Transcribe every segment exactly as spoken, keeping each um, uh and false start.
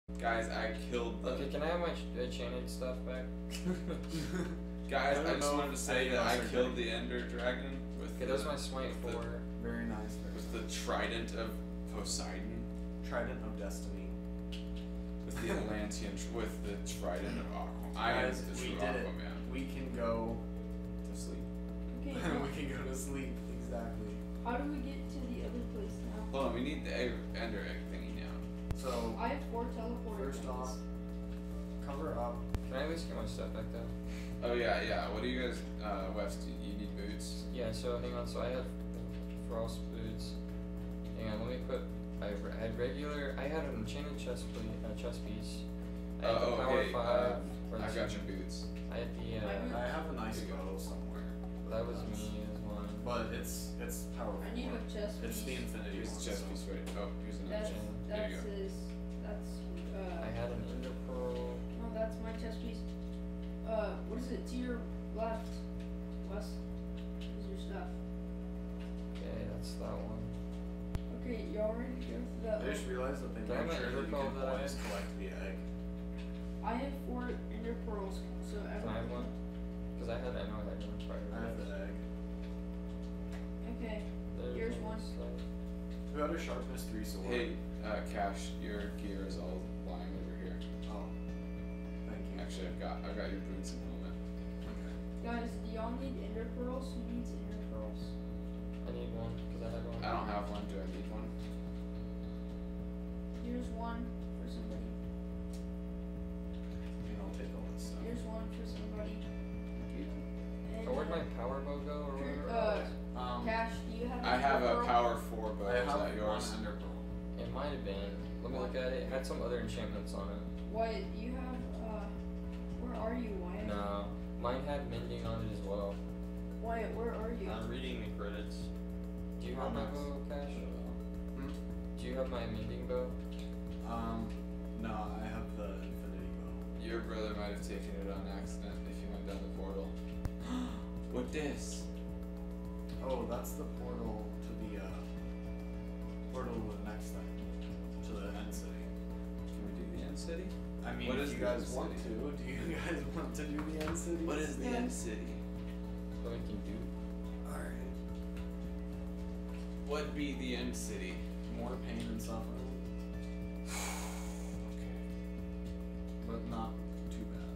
Guys, I killed the... Okay, can I have my ch enchanted stuff back? Guys, I, I just wanted to say that I killed getting... the Ender Dragon with Okay, the... that's my smite with four. The, very nice. Very with nice. the Trident of Poseidon. Trident of Destiny. With the Atlantean... with the Trident of Aquaman. I am Guys, the we true did it. Aquaman. We can go To sleep. Okay, we can go to sleep, exactly. how do we get to the other place now? Hold on, we need the egg, Ender Egg thingy now. So, I have four teleporter first things. off, cover up. Can I at least get my stuff back though? Oh yeah, yeah. What do you guys, uh, West, you, you need boots? Yeah, so hang on, so I have frost boots. Hang on, let me put, I re- I had regular, I had an enchanted chest, ple- uh, chest piece. I had Uh, the oh, power okay, five. um, or the I got super- your boots. I had the, My uh, I have a nice There you go. bow somewhere. that was That's- me as one. But it's it's powerful. I need a chest It's the piece. infinity Here's one. the chest so- piece, right? Oh, here's another That's chest. There that's you go. his. That's uh. I had an ender pearl. No, that's my chest piece. Uh, what is it? To your left, West. Is your stuff. Okay, that's that one. Okay, y'all ready to go through that? I just realized that they Can I have made my sure that you Everpearl can that I always had? collect the egg. I have four ender pearls, so Can I everyone. have one? Cause I had, I know I had one prior. I have the egg. Okay. There's Here's one. side. Who had a sharpness three sword? Hey, uh, Cash, your gear is all lying over here. Oh. Thank you. Actually, I've got, I've got your boots and helmet. Okay. Guys, do y'all need ender pearls? Who needs ender pearls? I need one, cause I had one. I don't have one. Do I need one? Here's one for somebody. I mean, I'll take all this stuff. Here's one for somebody. And, Oh, where'd my uh, power bow go or Drew- whatever? uh, it was? Um, Cash, do you have? I an have ender a pearl? power four bow. I Is have that yours? one ender pearl. It might have been. Let me look at it. It had some other enchantments on it. Wyatt, you have. Uh, where are you, Wyatt? No, mine had mending on it as well. Wyatt, where are you? I'm reading the credits. Do you Oh, have my nice. bow, Cash? Hmm? Do you have my mending bow? Um, no, I have the infinity bow. Your brother might have taken it on accident if you went down the portal. What this? Oh, that's the portal to the, uh, portal to the next thing. To the end city. Can we do the end city? I mean, What if is you the guys end want city? to, do you guys want to do the end city? What is the Yeah. end city? What we can do? Alright. What be the end city? More pain and suffering, Okay. but not too bad.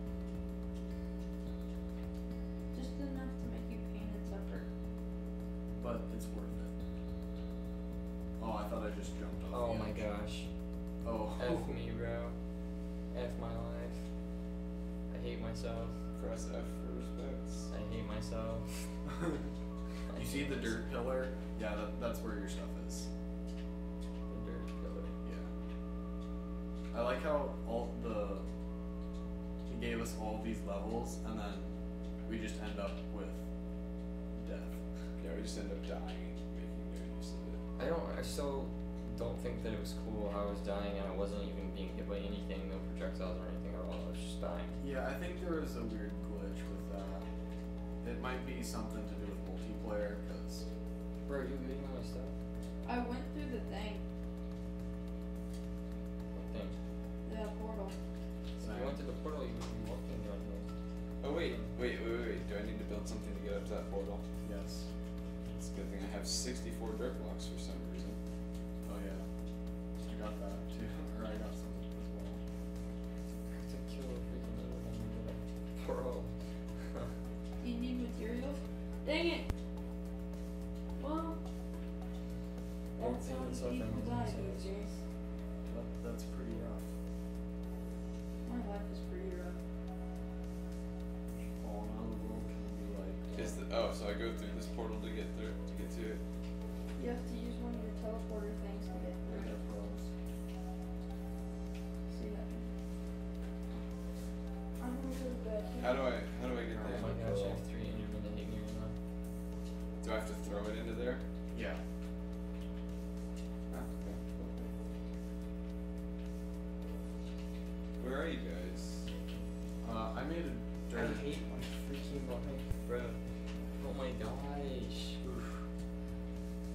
Just enough to make you pain and suffer. But it's worth it. Oh, I thought I just jumped off. Oh the my edge. gosh. Oh. F me, bro. F my life. I hate myself. Press F for respects. I hate myself. I You see hate the myself. dirt pillar? Yeah, that, that's where your stuff is. The dirt pillar. Yeah. I like how all the he gave us all these levels and then we just end up with death. Yeah, we just end up dying making new use of it. I don't. I still don't think that it was cool how I was dying and I wasn't even being hit by anything, no projectiles or anything at all. I was just dying. Yeah, I think there was a weird glitch with that. It might be something to do with multiplayer because Bro, you leaving my stuff? I went through the thing, What thing? the portal. If you went to the portal, you would be walking around here. Oh wait, wait, wait, wait, wait. Do I need to build something to get up to that portal? yes. It's a good thing I have sixty-four dirt blocks for some reason. Oh yeah. I got that too. Or I got some as well. I have to kill a freaking enemy. Bro. Do you need materials? Dang it! Well, Well, that's how pain and these suffering people is die insane. these days. That, that's pretty rough. My life is pretty rough. Falling out of the world can be like Is the oh, so I go through this portal to get through to get to it. You have to use one of your teleporter things to get through. Ender pearls. See that? I'm really bad. How do I how do I get Oh the my ender gosh, I pearl? have three endermen that hate me right now. Do I have to throw it into there? Yeah. Ah, okay. Where are you guys? Uh, I made a I dirt. hate my freaking life, bro. Oh my gosh.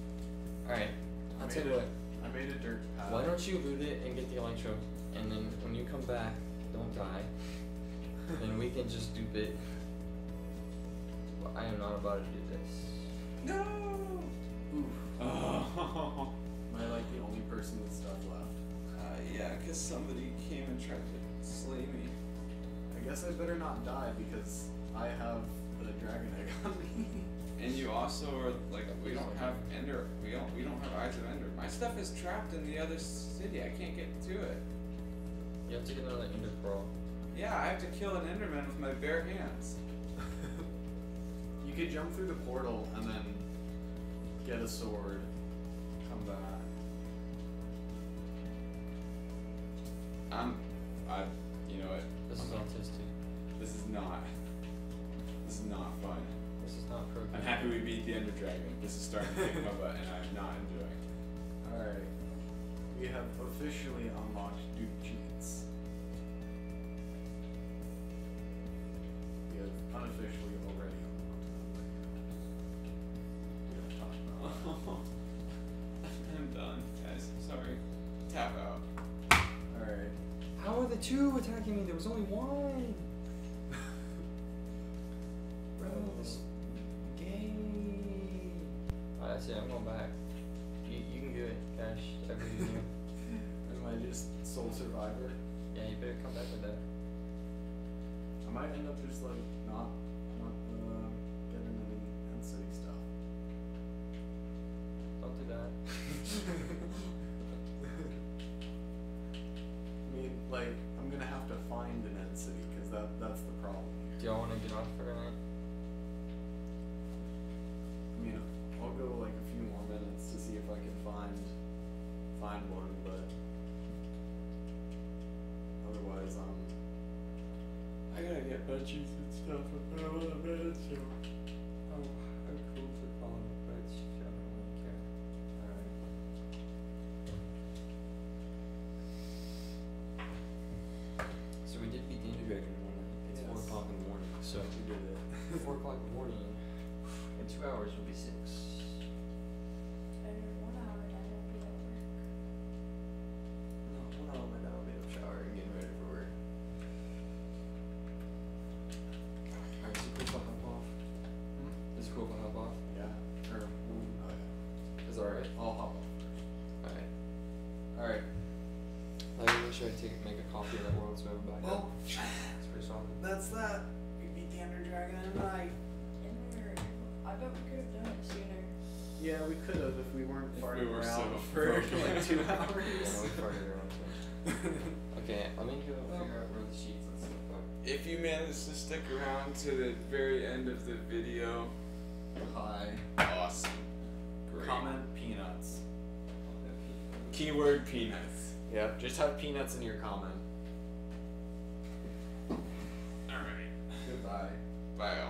Alright, I I'll made tell you a- what. I made a dirt path. Why don't you loot it and get the electro, and then when you back, don't die, and we can just do big. But I am not about to do this. No. Oof. Oh. Am I like the only person with stuff left? Uh, yeah, because somebody came and tried to slay me. I guess I better not die because I have the dragon egg on me. And you also are like, we don't have Ender. We don't. We don't have Eyes of Ender. My stuff is trapped in the other city. I can't get to it. You have to get another Ender Pearl. Yeah, I have to kill an Enderman with my bare hands. You could jump through the portal and then get a sword, come back. I'm. I. You know what? This is autistic. This is not. This is not fun. This is not pro. I'm happy we beat the Ender Dragon. This is starting to kick my butt, and I'm not enjoying. Alright. We have officially unlocked Duke Cheats. We have unofficially already unlocked them. We don't talk about I'm done, guys. Sorry. Tap out. that. Alright. How are the two attacking me? There was only one. Bro, this game. Alright, that's it. I'm going back. You, you can do it, Cash. I believe in you. Am I just sole survivor? Yeah, you better come back with that. I might end up just like not not uh, getting any end city stuff. Don't do that. I mean, like, I'm gonna have to find an end city because that that's the problem here. Do y'all want to get off for tonight? I mean, I'll go like a few more minutes to see if I can find find one, but otherwise, um, I gotta get budgies and stuff. I don't want to bed, so. Oh, I'm cool for calling it quits. I don't really care. alright. So we did beat the Ender Dragon one. It's four Yes. o'clock in the morning. So We did it. four o'clock in the morning. In two hours will be six. Better one hour and I won't be at work. No, one hour and I'll be in the shower and getting ready for work. Alright, is it cool if I hop off? Hmm? Is it cool if I hop off? Yeah. Or, oh yeah. Is that alright? I'll hop off first. Alright. Alright. I really should I take make a copy of that world so I have a backup. Well, It's pretty solid. that's that. We beat the Ender Dragon in a night. And we were, I bet we could have done it sooner. Yeah, we could have if we weren't If farting we were around so for broken. like two Yeah, no, hours. we farted around too much. Okay, let me go figure out where the sheets and stuff are. If you manage to stick around to the very end of the video, Hi. awesome. Great. Comment peanuts. Keyword peanuts. Yep, just have peanuts in your comment. Alright. Goodbye. Bye all.